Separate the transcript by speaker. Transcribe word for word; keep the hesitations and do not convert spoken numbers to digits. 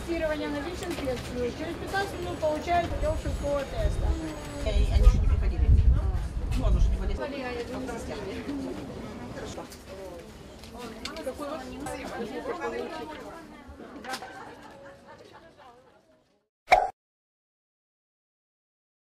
Speaker 1: тестирование на ВИЧ-инфекцию. Через пятнадцать минут получают путем швидкого теста.
Speaker 2: Они еще не приходили. Ну, оно же не болезнь.
Speaker 1: Какой у вас?